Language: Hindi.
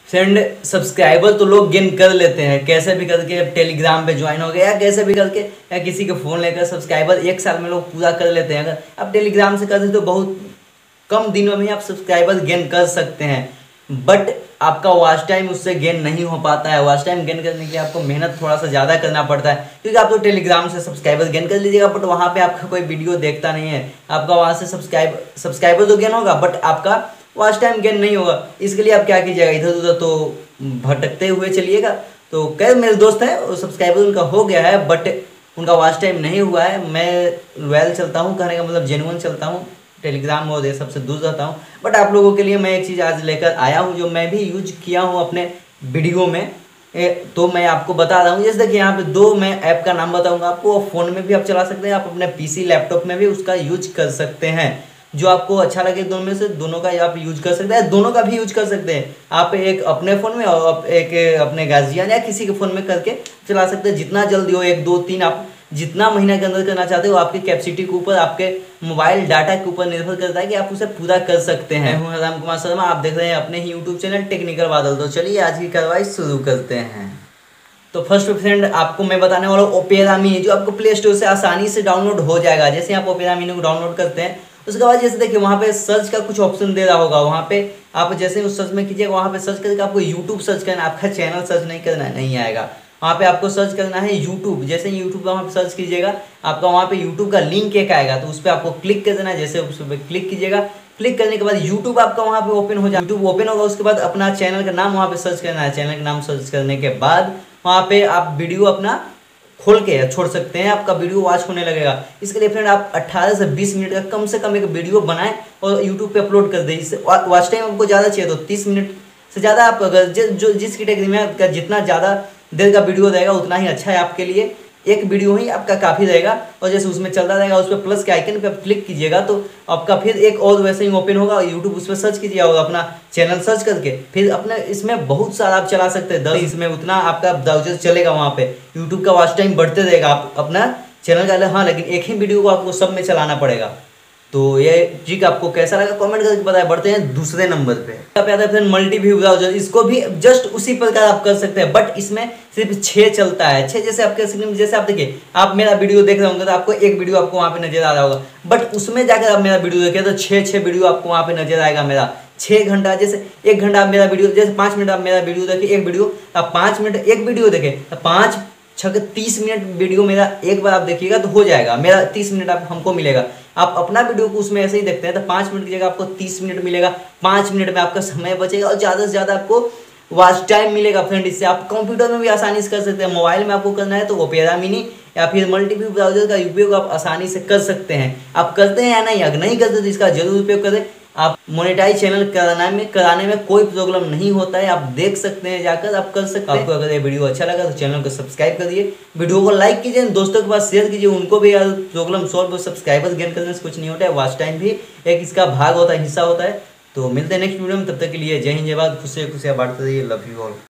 फ्रेंड सब्सक्राइबर तो लोग गेन कर लेते हैं कैसे भी करके, टेलीग्राम पे ज्वाइन हो गया या कैसे भी करके, या किसी के फ़ोन लेकर सब्सक्राइबर 1 साल में लोग पूरा कर लेते हैं। अगर आप टेलीग्राम से करते तो बहुत कम दिनों में आप सब्सक्राइबर गेन कर सकते हैं। बट आपका वॉच टाइम उससे गेन नहीं हो पाता है। वॉच टाइम गेन करने के लिए आपको मेहनत थोड़ा सा ज़्यादा करना पड़ता है, क्योंकि आप तो टेलीग्राम से सब्सक्राइबर गेन कर लीजिएगा बट वहाँ पे आपका कोई वीडियो देखता नहीं है। आपका वहाँ से सब्सक्राइबर तो गेन होगा बट आपका वॉच टाइम गेन नहीं होगा। इसके लिए आप क्या कीजिएगा, इधर उधर तो भटकते हुए चलिएगा। तो कई मेरे दोस्त हैं सब्सक्राइबर उनका हो गया है बट उनका वॉच टाइम नहीं हुआ है। मैं लॉयल चलता हूँ, कहने का मतलब जेन्युइन चलता हूँ, टेलीग्राम और ये सबसे दूर रहता हूँ। बट आप लोगों के लिए मैं एक चीज़ आज लेकर आया हूँ जो मैं भी यूज किया हूँ अपने वीडियो में। तो मैं आपको बता रहा हूँ। जैसे देखिए यहाँ पे दो मैं ऐप का नाम बताऊँगा आपको। फ़ोन में भी आप चला सकते हैं, आप अपने पीसी लैपटॉप में भी उसका यूज कर सकते हैं। जो आपको अच्छा लगे दोनों में से दोनों का आप यूज कर सकते हैं, दोनों का भी यूज कर सकते हैं। आप एक अपने फ़ोन में और एक अपने गार्जियन या किसी के फ़ोन में करके चला सकते हैं। जितना जल्दी हो, 1 2 3 आप जितना महीना के अंदर करना चाहते हो, आपकी कैपेसिटी के ऊपर, आपके मोबाइल डाटा के ऊपर निर्भर करता है कि आप उसे पूरा कर सकते हैं। मैं हूं राम कुमार शर्मा, आप देख रहे हैं अपने ही यूट्यूब चैनल टेक्निकल बादल। तो चलिए आज की कार्रवाई शुरू करते हैं। तो फर्स्ट फ्रेंड आपको मैं बताने वाला हूँ ओपेरा मिनी, जो आपको प्ले स्टोर से आसानी से डाउनलोड हो जाएगा। जैसे आप ओपेरा मिनी को डाउनलोड करते हैं उसके बाद जैसे देखिए वहाँ पे सर्च का कुछ ऑप्शन दे रहा होगा। वहाँ पे आप जैसे उस सर्च में कीजिएगा, वहाँ पे सर्च करके आपको यूट्यूब सर्च करना है, आपका चैनल सर्च नहीं करना है, नहीं आएगा। वहाँ पे आपको सर्च करना है यूट्यूब। जैसे यूट्यूब का वहाँ पे सर्च कीजिएगा, आपका वहाँ पे यूट्यूब का लिंक एक आएगा, तो उस पर आपको क्लिक कर देना है। जैसे उस पर क्लिक कीजिएगा, क्लिक करने के बाद यूट्यूब आपका वहाँ पे ओपन हो जाए। यूट्यूब ओपन होगा, उसके बाद अपना चैनल का नाम वहाँ पे सर्च करना है। चैनल का नाम सर्च करने के बाद वहाँ पे आप वीडियो अपना खोल के छोड़ सकते हैं, आपका वीडियो वॉच होने लगेगा। इसके लिए फ्रेंड आप 18 से 20 मिनट का कम से कम एक वीडियो बनाएं और यूट्यूब पे अपलोड कर दें। इससे वॉच टाइम आपको ज़्यादा चाहिए तो 30 मिनट से ज़्यादा आप अगर जिस कैटेगरी में आपका जितना ज़्यादा देर का वीडियो रहेगा उतना ही अच्छा है आपके लिए। एक वीडियो ही आपका काफ़ी रहेगा और जैसे उसमें चलता रहेगा, उस पर प्लस के आइकन पे क्लिक कीजिएगा तो आपका फिर एक और वैसे ही ओपन होगा। यूट्यूब उस पर सर्च कीजिएगा और अपना चैनल सर्च करके फिर अपने इसमें बहुत सारा आप चला सकते हैं। 10 इसमें उतना आपका ब्राउजर चलेगा, वहाँ पे यूट्यूब का वॉच टाइम बढ़ते रहेगा। आप अपना चैनल का हाँ, लेकिन एक ही वीडियो को आपको सब में चलाना पड़ेगा। तो ये ट्रिक आपको कैसा लगा कमेंट करके बताएं। बढ़ते हैं दूसरे नंबर पे। आता है फिर मल्टी व्यू ब्राउजर। इसको भी जस्ट उसी प्रकार आप कर सकते हैं बट इसमें सिर्फ 6 चलता है। 6 जैसे आपके स्क्रीन में, जैसे आप देखिए आप मेरा वीडियो देख रहे होंगे तो आपको एक वीडियो आपको वहाँ पे नजर आ रहा होगा, बट उसमें जाकर आप मेरा वीडियो देखें तो 6 वीडियो आपको वहाँ पे नजर आएगा। मेरा 6 घंटा, जैसे 1 घंटा आप मेरा वीडियो, जैसे 5 मिनट आप मेरा वीडियो देखें, एक वीडियो आप 5 मिनट एक वीडियो देखें तो 5 6 30 मिनट वीडियो मेरा एक बार आप देखिएगा तो हो जाएगा। मेरा 30 मिनट आप हमको मिलेगा। आप अपना वीडियो को उसमें ऐसे ही देखते हैं तो 5 मिनट की जगह आपको 30 मिनट मिलेगा। 5 मिनट में आपका समय बचेगा और ज़्यादा से ज़्यादा आपको वॉच टाइम मिलेगा। फ्रेंड इससे आप कंप्यूटर में भी आसानी से कर सकते हैं। मोबाइल में आपको करना है तो ओपेरा मिनी या फिर मल्टीव्यू ब्राउजर का उपयोग आप आसानी से कर सकते हैं। आप करते हैं या नहीं, अगर नहीं करते तो इसका जरूर उपयोग करें। आप मोनेटाइज चैनल कराने में कोई प्रॉब्लम नहीं होता है। आप देख सकते हैं, जाकर आप कर सकते हैं। आपको अगर ये वीडियो अच्छा लगा तो चैनल को सब्सक्राइब करिए, वीडियो को लाइक कीजिए, दोस्तों के पास शेयर कीजिए, उनको भी यार प्रॉब्लम सॉल्व। सब्सक्राइबर गेन करने से कुछ नहीं होता है, वॉच टाइम भी एक इसका भाग होता है, हिस्सा होता है। तो मिलते हैं नेक्स्ट वीडियो में, तब तक के लिए जय हिंद जय भारत। खुशियाँ खुशियाँ बांटते रहिए। Love you all.